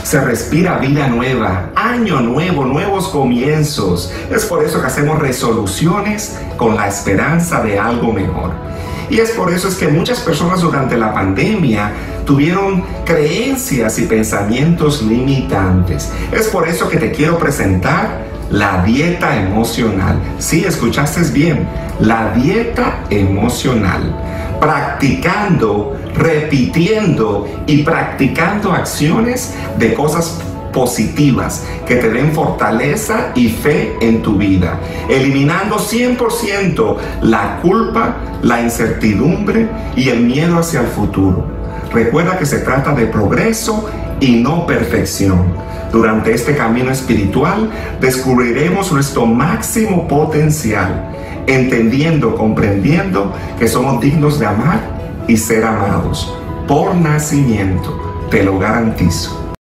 Se respira vida nueva, año nuevo, nuevos comienzos. Es por eso que hacemos resoluciones con la esperanza de algo mejor. Y es por eso es que muchas personas durante la pandemia tuvieron creencias y pensamientos limitantes. Es por eso que te quiero presentar la dieta emocional. Sí, escuchaste bien, la dieta emocional. Practicando, repitiendo y practicando acciones de cosas positivas que te den fortaleza y fe en tu vida, eliminando 100% la culpa, la incertidumbre y el miedo hacia el futuro. Recuerda que se trata de progreso y no perfección. Durante este camino espiritual descubriremos nuestro máximo potencial, entendiendo, comprendiendo que somos dignos de amar y ser amados por nacimiento. Te lo garantizo.